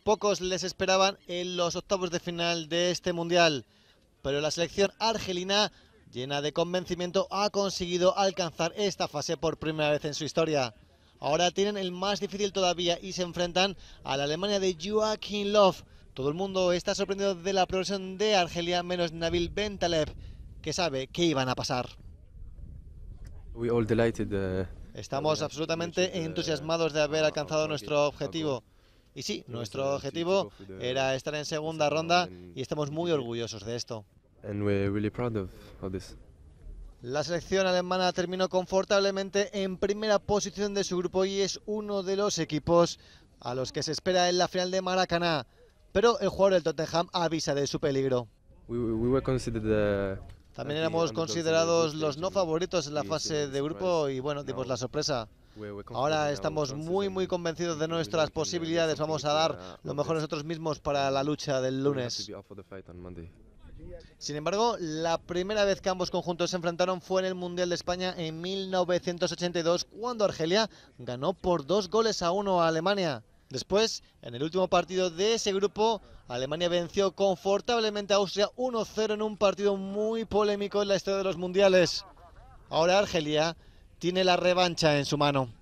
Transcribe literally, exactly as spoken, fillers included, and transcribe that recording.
Pocos les esperaban en los octavos de final de este mundial, pero la selección argelina, llena de convencimiento, ha conseguido alcanzar esta fase por primera vez en su historia. Ahora tienen el más difícil todavía y se enfrentan a la Alemania de Joachim Löw. Todo el mundo está sorprendido de la progresión de Argelia, menos Nabil Bentaleb, que sabe que iban a pasar. Estamos absolutamente entusiasmados de haber alcanzado nuestro objetivo. Y sí, nuestro objetivo era estar en segunda ronda y estamos muy orgullosos de esto. La selección alemana terminó confortablemente en primera posición de su grupo y es uno de los equipos a los que se espera en la final de Maracaná. Pero el jugador del Tottenham avisa de su peligro. También éramos considerados los no favoritos en la fase de grupo y bueno, dimos la sorpresa. Ahora estamos muy muy convencidos de nuestras posibilidades, vamos a dar lo mejor nosotros mismos para la lucha del lunes. Sin embargo, la primera vez que ambos conjuntos se enfrentaron fue en el Mundial de España en mil novecientos ochenta y dos, cuando Argelia ganó por dos goles a uno a Alemania. Después, en el último partido de ese grupo, Alemania venció confortablemente a Austria uno cero en un partido muy polémico en la historia de los mundiales. Ahora Argelia tiene la revancha en su mano.